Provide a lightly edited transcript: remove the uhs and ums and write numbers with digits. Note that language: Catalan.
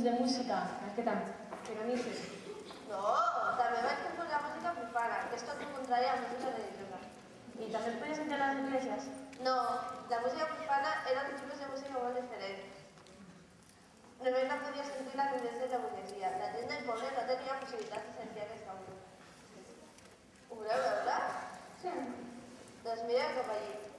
de música, què tal? Peronistes. No, també vaig composar música profana, que és tot el contrari a la música religiosa. I també es podia sentir a les esglésies? No, la música profana era un tipus de música molt diferent. Només la podia sentir la gent de la burguesia. La gent del poble no tenia possibilitat de sentir aquesta música. Ho voleu veure? Sí. Doncs mireu cap allí.